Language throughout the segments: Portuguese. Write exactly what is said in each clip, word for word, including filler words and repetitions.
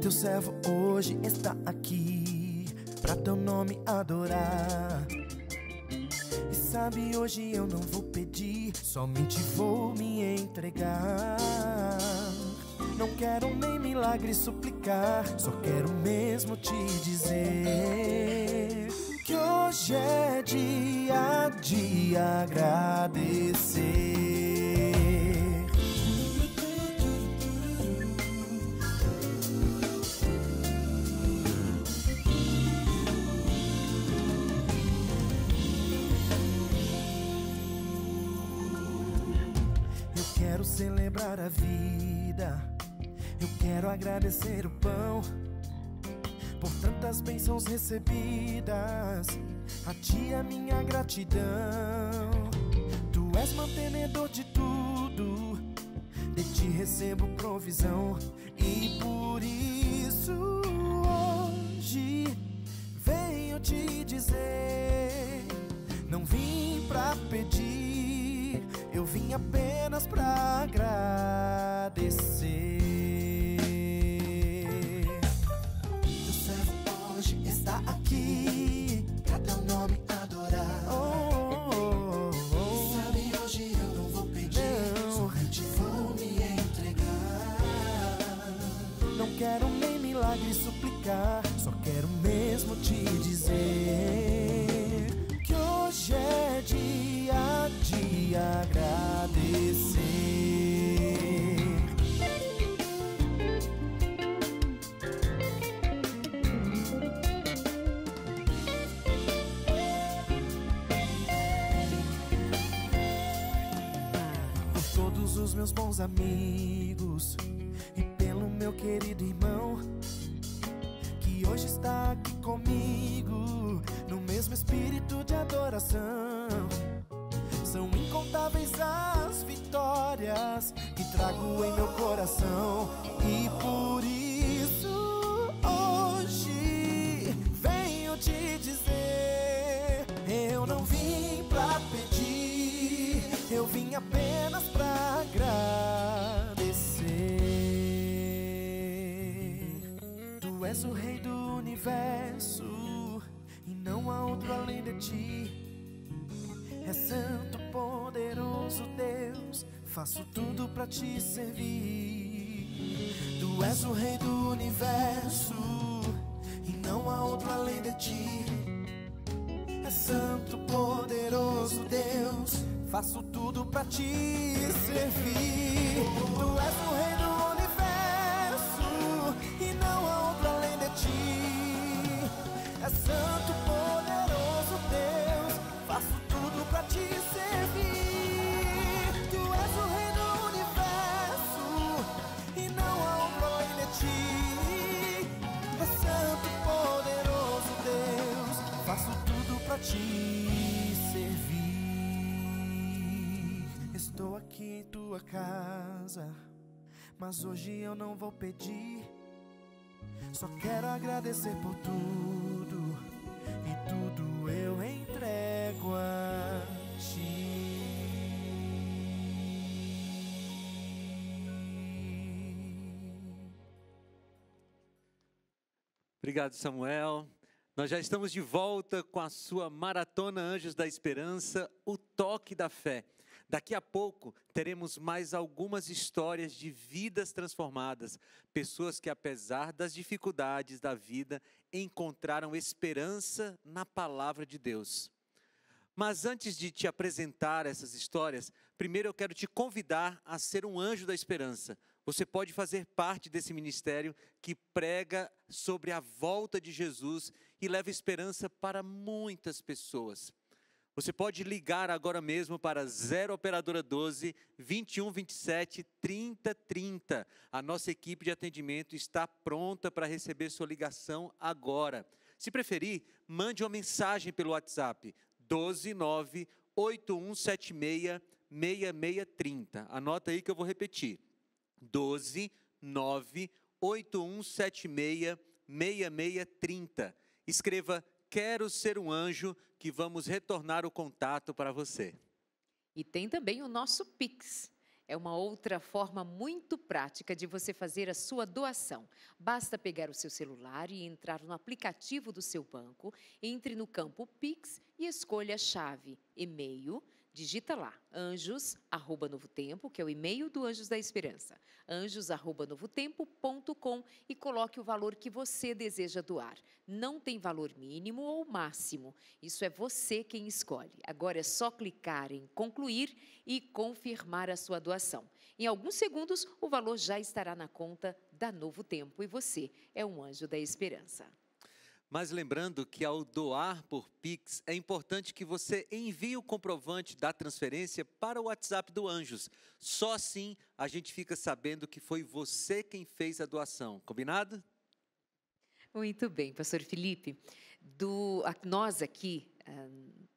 teu servo hoje está aqui pra teu nome adorar. E sabe, hoje eu não vou pedir, somente vou me entregar. Não quero nem milagre suplicar, só quero mesmo te dizer que hoje é dia de agradecer. Eu quero celebrar a vida, eu quero agradecer o pão por tantas bênçãos recebidas. A ti a minha gratidão. Tu és mantenedor de tudo, de ti recebo provisão. E por isso hoje venho te dizer, não vim pra pedir, eu vim apenas pra agradecer. Teu servo hoje está aqui pra teu nome adorar. Oh, oh, oh, oh. Sabe, hoje eu não vou pedir, não. Somente vou me entregar. Não quero nem milagre suplicar, só quero mesmo te dizer que hoje é dia de agradecer. Por todos os meus bons amigos e pelo meu querido irmão que hoje está aqui comigo no mesmo espírito de adoração. São incontáveis as vitórias que trago em meu coração. E por isso hoje venho te dizer, eu não vim pra pedir, eu vim apenas pra agradecer. Tu és o rei do universo e não há outro além de ti. É santo, poderoso Deus, faço tudo pra te servir. Tu és o rei do universo e não há outro além de ti. É santo, poderoso Deus, faço tudo pra te servir. Tu és o rei do universo e não há outro além de ti. É santo, poderoso Deus, faço tudo pra te servir. Tu és o rei do universo e não há outro além de ti. É santo, poderoso Deus, faço tudo pra te servir. Estou aqui em tua casa, mas hoje eu não vou pedir, só quero agradecer por tudo, e tudo eu entrego a ti. Obrigado, Samuel. Nós já estamos de volta com a sua Maratona Anjos da Esperança, o toque da fé. Daqui a pouco teremos mais algumas histórias de vidas transformadas, pessoas que, apesar das dificuldades da vida, encontraram esperança na palavra de Deus. Mas antes de te apresentar essas histórias, primeiro eu quero te convidar a ser um anjo da esperança. Você pode fazer parte desse ministério que prega sobre a volta de Jesus e leva esperança para muitas pessoas. Você pode ligar agora mesmo para zero operadora doze, vinte e um, vinte e sete, trinta, trinta. A nossa equipe de atendimento está pronta para receber sua ligação agora. Se preferir, mande uma mensagem pelo WhatsApp doze nove oito um sete seis seis seis três zero. Anota aí que eu vou repetir. doze nove oito um sete seis seis seis três zero. Escreva "Quero ser um anjo", que vamos retornar o contato para você. E tem também o nosso Pix. É uma outra forma muito prática de você fazer a sua doação. Basta pegar o seu celular e entrar no aplicativo do seu banco, entre no campo Pix e escolha a chave e-mail. Digita lá, anjos, arroba Novo Tempo, que é o e-mail do Anjos da Esperança, anjos, arroba novotempo ponto com, e coloque o valor que você deseja doar. Não tem valor mínimo ou máximo, isso é você quem escolhe. Agora é só clicar em concluir e confirmar a sua doação. Em alguns segundos, o valor já estará na conta da Novo Tempo e você é um anjo da esperança. Mas lembrando que ao doar por Pix, é importante que você envie o comprovante da transferência para o WhatsApp do Anjos. Só assim a gente fica sabendo que foi você quem fez a doação. Combinado? Muito bem, pastor Felipe. Do, a, nós aqui, ah,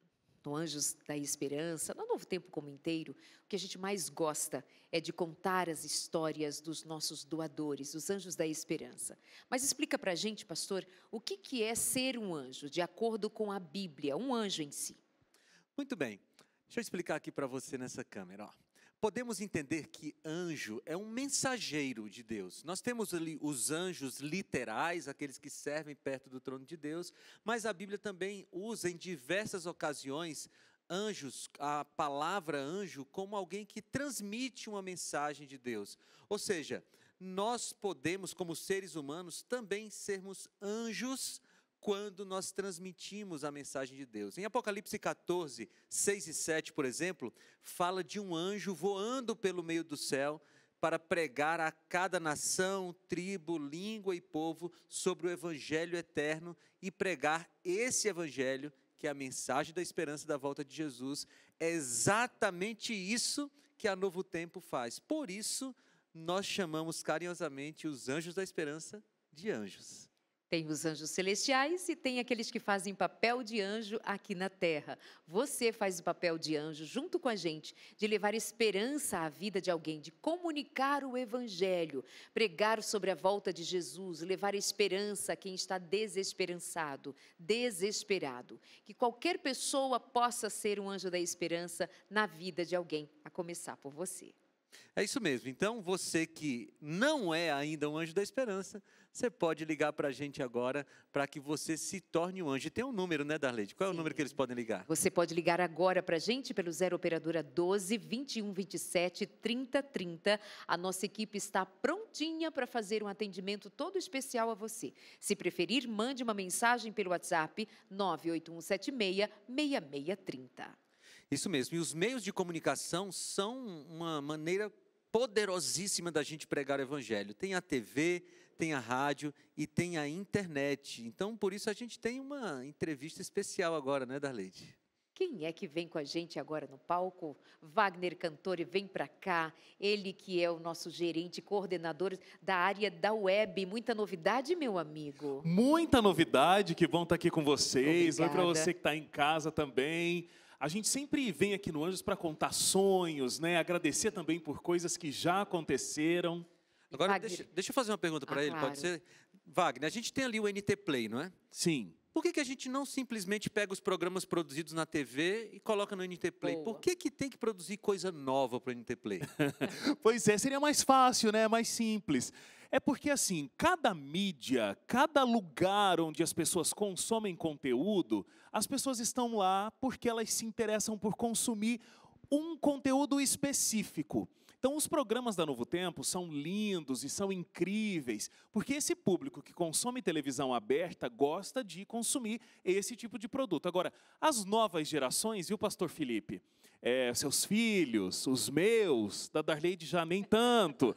no Anjos da Esperança, no Novo Tempo como inteiro, o que a gente mais gosta é de contar as histórias dos nossos doadores, os Anjos da Esperança. Mas explica para a gente, pastor, o que, que é ser um anjo, de acordo com a Bíblia, um anjo em si. Muito bem, deixa eu explicar aqui para você nessa câmera. Ó. Podemos entender que anjo é um mensageiro de Deus. Nós temos ali os anjos literais, aqueles que servem perto do trono de Deus, mas a Bíblia também usa em diversas ocasiões anjos, a palavra anjo, como alguém que transmite uma mensagem de Deus. Ou seja, nós podemos, como seres humanos, também sermos anjos quando nós transmitimos a mensagem de Deus. Em Apocalipse quatorze, seis e sete, por exemplo, fala de um anjo voando pelo meio do céu para pregar a cada nação, tribo, língua e povo sobre o evangelho eterno e pregar esse evangelho, que é a mensagem da esperança da volta de Jesus. É exatamente isso que a Novo Tempo faz. Por isso, nós chamamos carinhosamente os anjos da esperança de anjos. Tem os anjos celestiais e tem aqueles que fazem papel de anjo aqui na terra. Você faz o papel de anjo junto com a gente, de levar esperança à vida de alguém, de comunicar o evangelho, pregar sobre a volta de Jesus, levar esperança a quem está desesperançado, desesperado. Que qualquer pessoa possa ser um anjo da esperança na vida de alguém, a começar por você. É isso mesmo. Então, você que não é ainda um anjo da esperança, você pode ligar para a gente agora para que você se torne um anjo. E tem um número, né, Darleide? Qual é Sim. o número que eles podem ligar? Você pode ligar agora para a gente pelo zero operadora doze, vinte e um, vinte e sete, trinta, trinta. A nossa equipe está prontinha para fazer um atendimento todo especial a você. Se preferir, mande uma mensagem pelo WhatsApp nove oito um sete seis, seis seis três zero. Isso mesmo, e os meios de comunicação são uma maneira poderosíssima da gente pregar o evangelho. Tem a T V, tem a rádio e tem a internet. Então, por isso a gente tem uma entrevista especial agora, né, Darleide? Quem é que vem com a gente agora no palco? Wagner Cantore, vem para cá. Ele que é o nosso gerente, coordenador da área da web. Muita novidade, meu amigo? Muita novidade, que bom estar aqui com vocês. Oi para Obrigada. você que está em casa também. A gente sempre vem aqui no Anjos para contar sonhos, né? Agradecer também por coisas que já aconteceram. Agora, Wagner. deixa, deixa eu fazer uma pergunta para Ah, ele, claro. pode ser? Wagner, a gente tem ali o N T Play, não é? Sim. Por que, que a gente não simplesmente pega os programas produzidos na T V e coloca no N T Play? Boa. Por que, que tem que produzir coisa nova para o N T Play? Pois é, seria mais fácil, né? Mais simples. É porque, assim, cada mídia, cada lugar onde as pessoas consomem conteúdo, as pessoas estão lá porque elas se interessam por consumir um conteúdo específico. Então, os programas da Novo Tempo são lindos e são incríveis, porque esse público que consome televisão aberta gosta de consumir esse tipo de produto. Agora, as novas gerações, viu, pastor Felipe? É, seus filhos, os meus, da Darleide já nem tanto,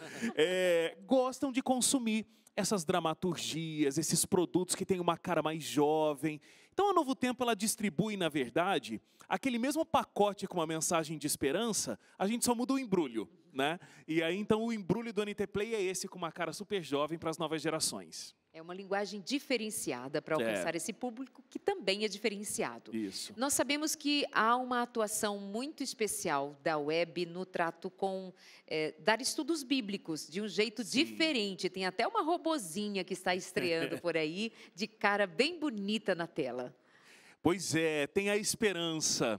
é, gostam de consumir essas dramaturgias, esses produtos que têm uma cara mais jovem. Então, a Novo Tempo, ela distribui, na verdade, aquele mesmo pacote com uma mensagem de esperança, a gente só muda o embrulho, né? E aí, então, o embrulho do N T Play é esse, com uma cara super jovem para as novas gerações. É uma linguagem diferenciada para alcançar É. esse público que também é diferenciado. Isso. Nós sabemos que há uma atuação muito especial da web no trato com eh, dar estudos bíblicos de um jeito Sim. diferente. Tem até uma robozinha que está estreando por aí, de cara bem bonita na tela. Pois é, tem a esperança.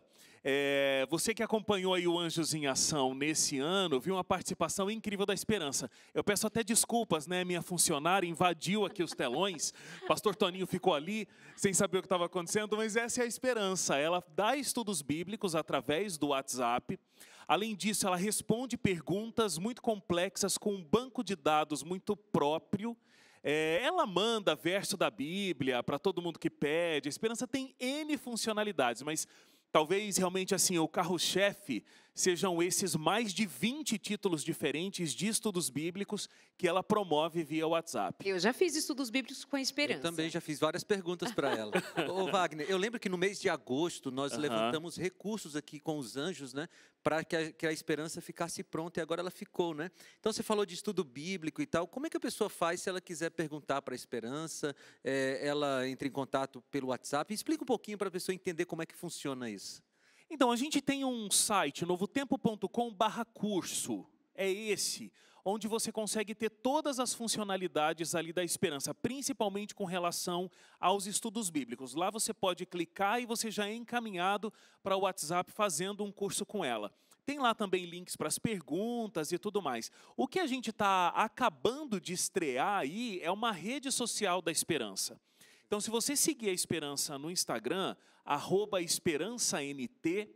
É, você que acompanhou aí o Anjos em Ação nesse ano, viu uma participação incrível da Esperança. Eu peço até desculpas, né? Minha funcionária invadiu aqui os telões, pastor Toninho ficou ali sem saber o que estava acontecendo, mas essa é a Esperança. Ela dá estudos bíblicos através do WhatsApp. Além disso, ela responde perguntas muito complexas com um banco de dados muito próprio. É, ela manda verso da Bíblia para todo mundo que pede. A Esperança tem N funcionalidades, mas talvez realmente assim o carro-chefe sejam esses mais de vinte títulos diferentes de estudos bíblicos que ela promove via WhatsApp. Eu já fiz estudos bíblicos com a Esperança. Eu também já fiz várias perguntas para ela. Ô Wagner, eu lembro que no mês de agosto nós Uhum. levantamos recursos aqui com os anjos, né? Para que, que a Esperança ficasse pronta e agora ela ficou, né? Então você falou de estudo bíblico e tal. Como é que a pessoa faz se ela quiser perguntar para a Esperança? É, ela entra em contato pelo WhatsApp? Explica um pouquinho para a pessoa entender como é que funciona isso. Então, a gente tem um site, novotempo ponto com barra curso, é esse, onde você consegue ter todas as funcionalidades ali da Esperança, principalmente com relação aos estudos bíblicos. Lá você pode clicar e você já é encaminhado para o WhatsApp fazendo um curso com ela. Tem lá também links para as perguntas e tudo mais. O que a gente está acabando de estrear aí é uma rede social da Esperança. Então, se você seguir a Esperança no Instagram, arroba esperançant,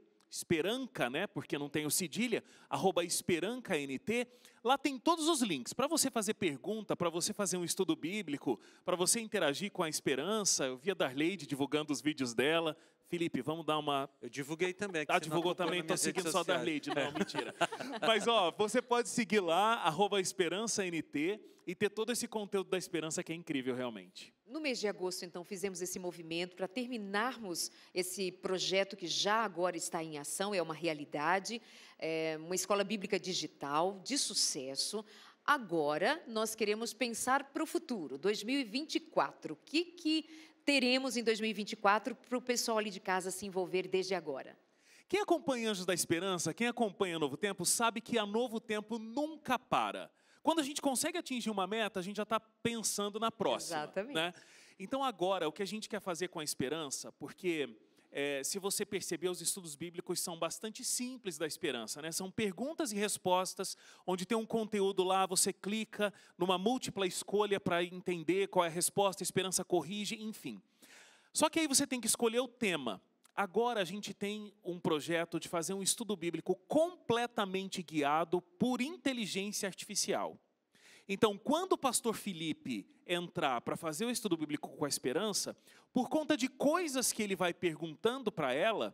Esperanca, né, porque não tem o cedilha, arroba esperanca nt, lá tem todos os links para você fazer pergunta, para você fazer um estudo bíblico, para você interagir com a Esperança. Eu vi a Darleide divulgando os vídeos dela. Felipe, vamos dar uma... Eu divulguei também. Ah, divulgou também, estou seguindo só a Darleide. Não, mentira. Mas, ó, você pode seguir lá, arroba esperançant, e ter todo esse conteúdo da Esperança que é incrível, realmente. No mês de agosto, então, fizemos esse movimento para terminarmos esse projeto que já agora está em ação, é uma realidade, é uma escola bíblica digital de sucesso. Agora, nós queremos pensar para o futuro, dois mil e vinte e quatro. O que, que teremos em dois mil e vinte e quatro para o pessoal ali de casa se envolver desde agora? Quem acompanha Anjos da Esperança, quem acompanha Novo Tempo, sabe que a Novo Tempo nunca para. Quando a gente consegue atingir uma meta, a gente já está pensando na próxima. Exatamente. Né? Então agora, o que a gente quer fazer com a Esperança, porque é, se você perceber, os estudos bíblicos são bastante simples da Esperança, né? São perguntas e respostas, onde tem um conteúdo lá, você clica numa múltipla escolha para entender qual é a resposta, a Esperança corrige, enfim. Só que aí você tem que escolher o tema. Agora a gente tem um projeto de fazer um estudo bíblico completamente guiado por inteligência artificial. Então, quando o pastor Felipe entrar para fazer o estudo bíblico com a Esperança, por conta de coisas que ele vai perguntando para ela,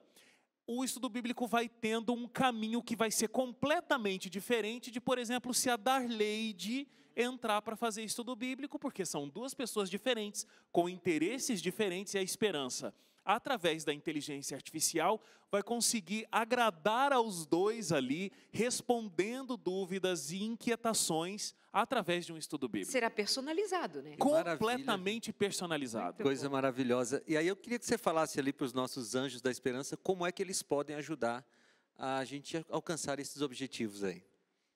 o estudo bíblico vai tendo um caminho que vai ser completamente diferente de, por exemplo, se a Darleide entrar para fazer estudo bíblico, porque são duas pessoas diferentes, com interesses diferentes, e a Esperança, através da inteligência artificial, vai conseguir agradar aos dois ali, respondendo dúvidas e inquietações através de um estudo bíblico. Será personalizado, né? Completamente personalizado. Coisa maravilhosa. E aí eu queria que você falasse ali para os nossos Anjos da Esperança como é que eles podem ajudar a gente a alcançar esses objetivos aí.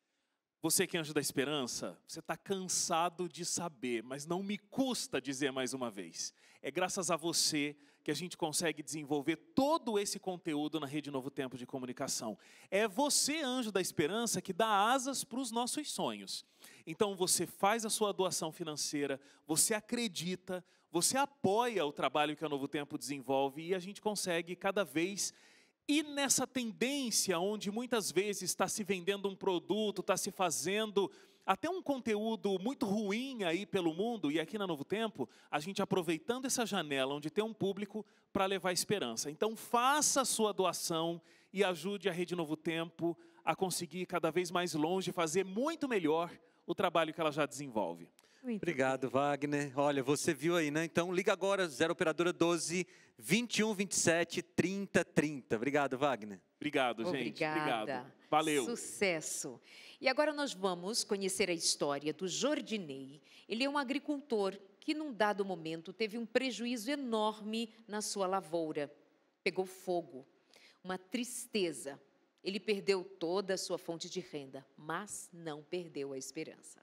Você que é Anjo da Esperança, você está cansado de saber, mas não me custa dizer mais uma vez. É graças a você que a gente consegue desenvolver todo esse conteúdo na Rede Novo Tempo de Comunicação. É você, Anjo da Esperança, que dá asas para os nossos sonhos. Então você faz a sua doação financeira, você acredita, você apoia o trabalho que a Novo Tempo desenvolve e a gente consegue cada vez... E nessa tendência onde muitas vezes está se vendendo um produto, está se fazendo até um conteúdo muito ruim aí pelo mundo, e aqui na Novo Tempo, a gente aproveitando essa janela onde tem um público para levar esperança. Então faça a sua doação e ajude a Rede Novo Tempo a conseguir cada vez mais longe, fazer muito melhor o trabalho que ela já desenvolve. Muito Obrigado, Wagner. Olha, você viu aí, né? Então, liga agora, zero operadora doze, vinte e um, vinte e sete, trinta, trinta. Obrigado, Wagner. Obrigado, gente. Obrigada. Obrigado. Valeu. Sucesso. E agora nós vamos conhecer a história do Jordinei. Ele é um agricultor que, num dado momento, teve um prejuízo enorme na sua lavoura. Pegou fogo. Uma tristeza. Ele perdeu toda a sua fonte de renda, mas não perdeu a esperança.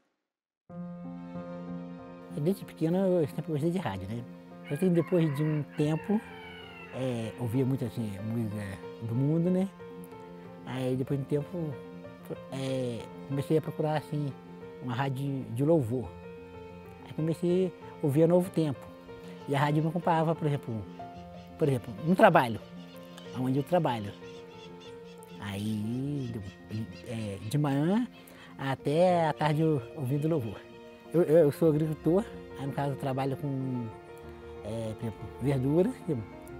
Desde pequeno eu sempre gostei de rádio, né? Eu tenho, depois de um tempo, é, ouvia muito assim, música do mundo, né? Aí depois de um tempo é, comecei a procurar assim, uma rádio de louvor. Aí comecei a ouvir a Novo Tempo. E a rádio me acompanhava, por exemplo, por exemplo, no trabalho, onde eu trabalho. Aí é, de manhã até à tarde eu ouvindo louvor. Eu, eu sou agricultor, aí no caso eu trabalho com é, por exemplo, verdura, entendeu?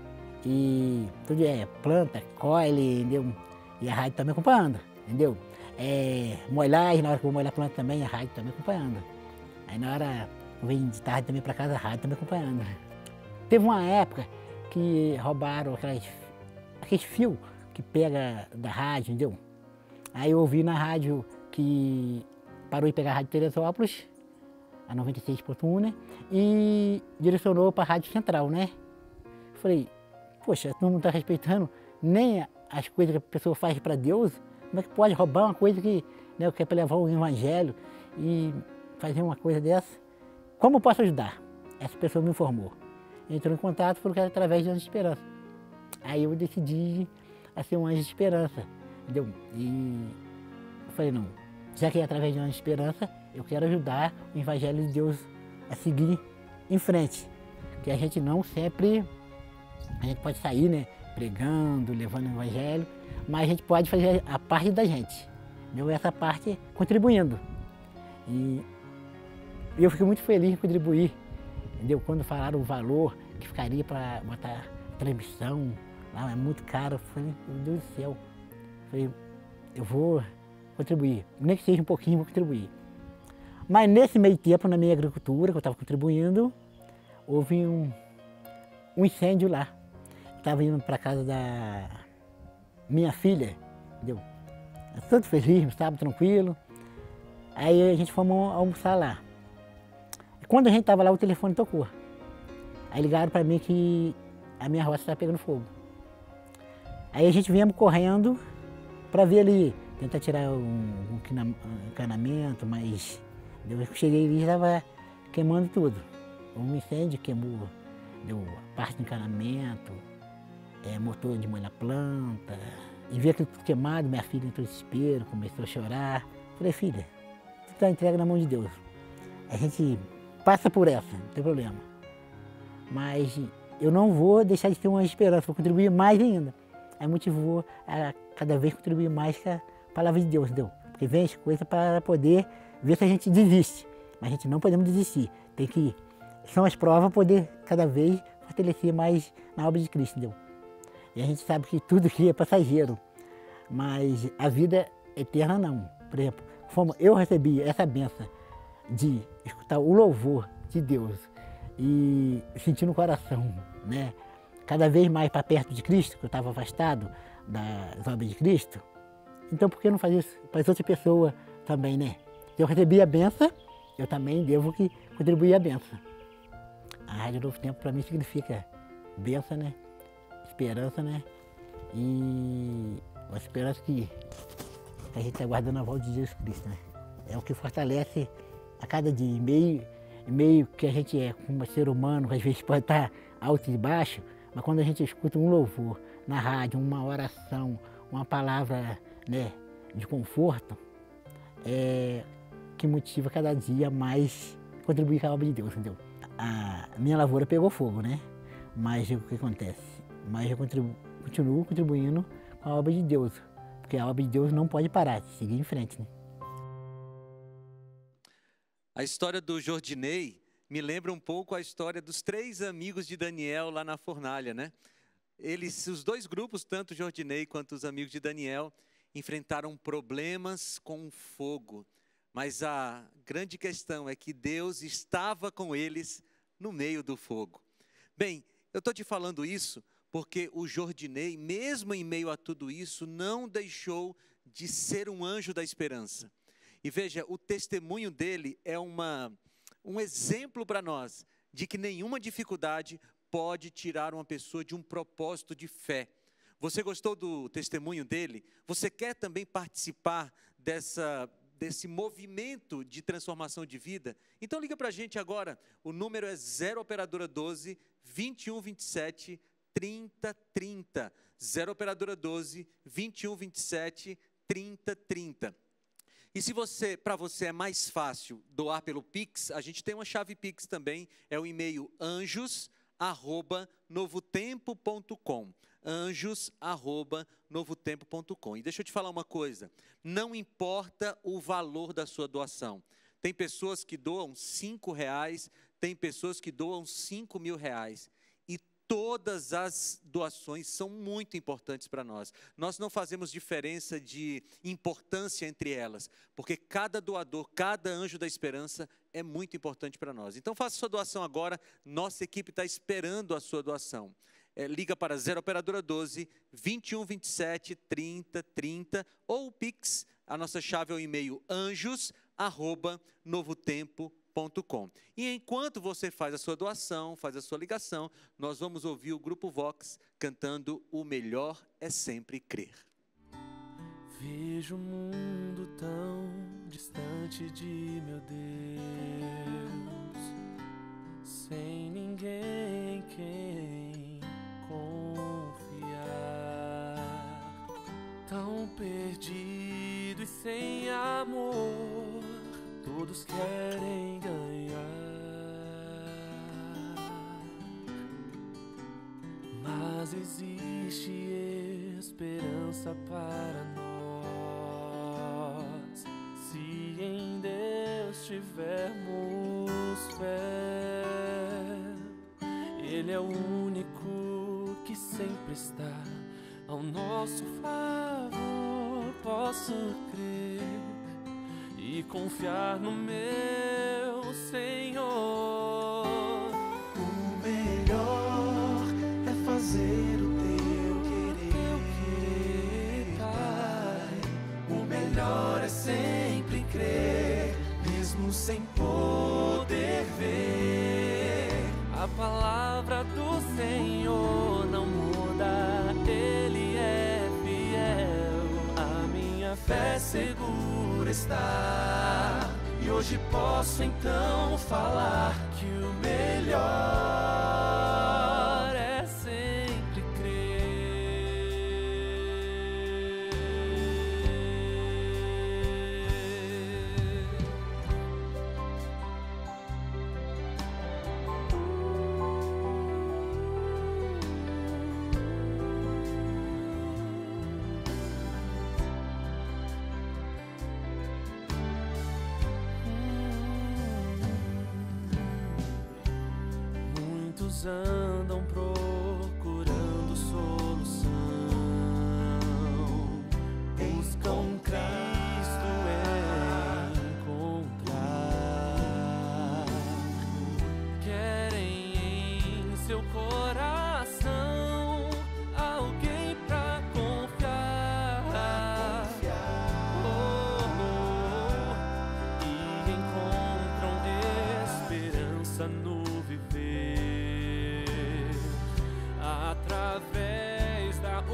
E tudo é planta, colhe, entendeu? E a rádio está me acompanhando, entendeu? É, molhar, na hora que eu vou molhar a planta também, a rádio está me acompanhando. Aí na hora que eu venho de tarde também para casa, a rádio está me acompanhando. Teve uma época que roubaram aquelas, aqueles fios que pega da rádio, entendeu? Aí eu ouvi na rádio que parou de pegar a rádio Teresópolis, a noventa e seis ponto um, né? E direcionou para a Rádio Central, né? Falei, poxa, tu não está respeitando nem as coisas que a pessoa faz para Deus, como é que pode roubar uma coisa que, né, que é para levar o evangelho e fazer uma coisa dessa? Como eu posso ajudar? Essa pessoa me informou. Entrou em contato, falou que era através de Anjo de Esperança. Aí eu decidi a ser um Anjo de Esperança, entendeu? E eu falei, não, já que é através de Anjo de Esperança, eu quero ajudar o evangelho de Deus a seguir em frente. Que a gente não sempre, a gente pode sair, né, pregando, levando o evangelho, mas a gente pode fazer a parte da gente, entendeu? Essa parte contribuindo. E eu fiquei muito feliz em contribuir, entendeu? Quando falaram o valor que ficaria para botar transmissão, lá é muito caro, eu falei, meu Deus do céu, eu falei, eu vou contribuir, nem que seja um pouquinho, vou contribuir. Mas nesse meio tempo, na minha agricultura, que eu estava contribuindo, houve um, um incêndio lá. Eu estava indo para casa da minha filha, entendeu? Todo feliz, estava tranquilo. Aí a gente fomos almoçar lá. Quando a gente estava lá, o telefone tocou. Aí ligaram para mim que a minha roça estava pegando fogo. Aí a gente viemos correndo para ver ali, tentar tirar um, um encanamento, mas eu cheguei ali e estava queimando tudo. Um incêndio queimou, deu parte do encanamento, é, motor de molhar planta. E vi aquilo tudo queimado, minha filha entrou em desespero, começou a chorar. Falei, filha, tu está entregue na mão de Deus. A gente passa por essa, não tem problema. Mas eu não vou deixar de ter uma esperança, vou contribuir mais ainda. Aí motivou a cada vez contribuir mais com a palavra de Deus, entendeu? Porque vem as coisas para poder ver se a gente desiste. Mas a gente não podemos desistir. Tem que, são as provas para poder cada vez fortalecer mais na obra de Cristo, entendeu? E a gente sabe que tudo aqui é passageiro, mas a vida eterna não. Por exemplo, como eu recebi essa benção de escutar o louvor de Deus e sentir no coração, né? Cada vez mais para perto de Cristo, que eu estava afastado das obras de Cristo. Então por que não fazer isso para as outras pessoas também, né? Se eu recebi a benção, eu também devo que contribuir a benção. A Rádio Novo Tempo para mim significa benção, né? Esperança, né? E uma esperança que a gente está aguardando a volta de Jesus Cristo, né? É o que fortalece a cada dia, meio, meio que a gente é como ser humano, às vezes pode estar alto e baixo, mas quando a gente escuta um louvor na rádio, uma oração, uma palavra, né, de conforto, é que motiva cada dia mais contribuir com a obra de Deus, entendeu? A minha lavoura pegou fogo, né? Mas o que acontece? Mas eu contribu continuo contribuindo com a obra de Deus, porque a obra de Deus não pode parar, seguir em frente, né? A história do Jordinei me lembra um pouco a história dos três amigos de Daniel lá na fornalha, né? Eles, os dois grupos, tanto o Jordinei quanto os amigos de Daniel, enfrentaram problemas com o fogo. Mas a grande questão é que Deus estava com eles no meio do fogo. Bem, eu estou te falando isso porque o Jordinei, mesmo em meio a tudo isso, não deixou de ser um anjo da esperança. E veja, o testemunho dele é uma, um exemplo para nós de que nenhuma dificuldade pode tirar uma pessoa de um propósito de fé. Você gostou do testemunho dele? Você quer também participar dessa, desse movimento de transformação de vida? Então liga para a gente agora, o número é zero operadora doze, vinte e um, vinte e sete, trinta trinta. zero Operadora doze, vinte e um, vinte e sete, trinta trinta. E se você, para você é mais fácil doar pelo Pix, a gente tem uma chave Pix também, é o e-mail anjos arroba novotempo ponto com. anjos arroba novotempo ponto com. E deixa eu te falar uma coisa, não importa o valor da sua doação. Tem pessoas que doam cinco reais, tem pessoas que doam cinco mil reais. E todas as doações são muito importantes para nós. Nós não fazemos diferença de importância entre elas, porque cada doador, cada anjo da esperança é muito importante para nós. Então faça sua doação agora, nossa equipe está esperando a sua doação. É, liga para zero Operadora doze, vinte e um, vinte e sete, trinta trinta ou o Pix, a nossa chave é o e-mail anjos arroba novotempo ponto com. E enquanto você faz a sua doação, faz a sua ligação, nós vamos ouvir o Grupo Vox cantando O Melhor é Sempre Crer. Vejo o mundo tão distante de meu Deus, sem ninguém em quem confiar, tão perdido e sem amor, todos querem ganhar, mas existe esperança para nós, se em Deus tivermos fé. Ele é o único que sempre está ao nosso favor. Posso crer e confiar no meu Senhor. O melhor é fazer o teu querer, Pai. O melhor é sempre crer, mesmo sem poder ver. A palavra do Senhor não muda, Ele é fiel. A minha fé segura está, e hoje posso então falar que o melhor é sempre andam procurando solução, buscam Cristo encontrar, querem em seu coração alguém pra confiar, oh, oh, e encontram esperança no viver. Através da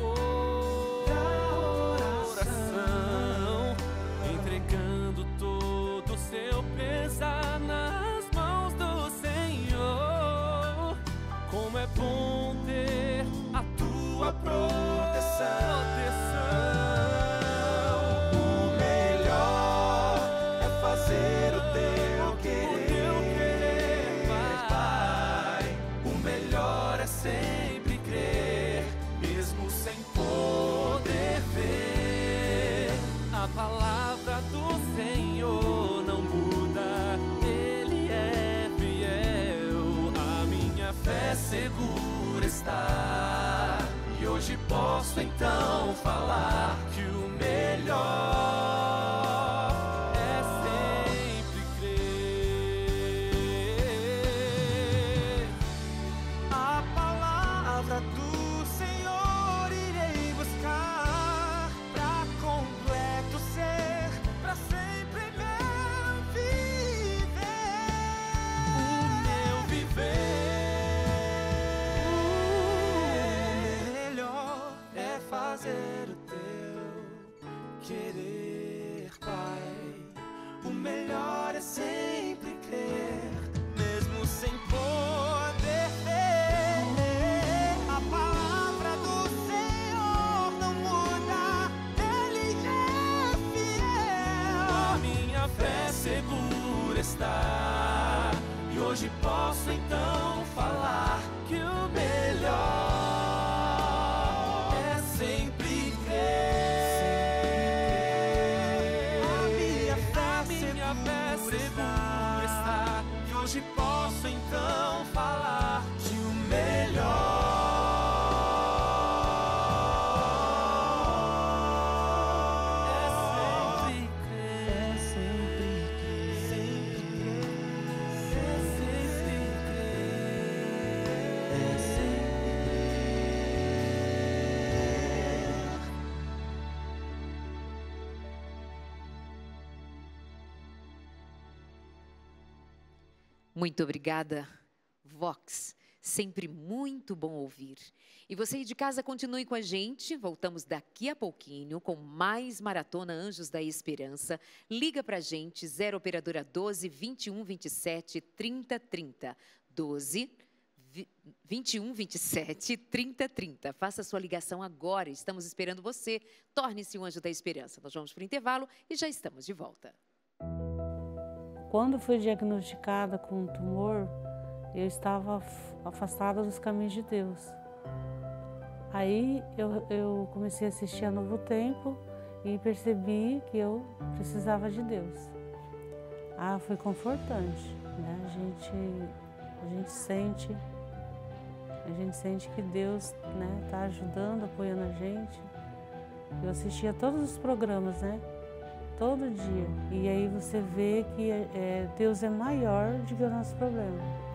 oração, entregando todo o seu pesar nas mãos do Senhor. Como é bom ter a tua proteção. O melhor é fazer o teu querer, Pai. O melhor é sempre a palavra do Senhor não muda, Ele é fiel. A minha fé segura está, e hoje posso então falar que o melhor é sempre crer. A palavra do Senhor irei buscar, pra completo ser, pra sempre meu viver. O meu viver, o melhor é fazer o teu hoje posso então falar que o melhor é sempre crer. A minha fé, minha fé segura está, que hoje posso então falar que o melhor Muito obrigada, Vox. Sempre muito bom ouvir. E você aí de casa, continue com a gente. Voltamos daqui a pouquinho com mais Maratona Anjos da Esperança. Liga pra gente, zero operadora doze, vinte e um, vinte e sete, trinta, trinta. doze, vinte e um, vinte e sete, trinta, trinta. Faça a sua ligação agora. Estamos esperando você. Torne-se um Anjo da Esperança. Nós vamos para o intervalo e já estamos de volta. Quando fui diagnosticada com um tumor, eu estava afastada dos caminhos de Deus. Aí eu, eu comecei a assistir a Novo Tempo e percebi que eu precisava de Deus. Ah, foi confortante, né? A gente, a gente sente, a gente sente que Deus, né, tá ajudando, apoiando a gente. Eu assistia todos os programas, né? Todo dia. E aí você vê que é, Deus é maior do que o nosso problema.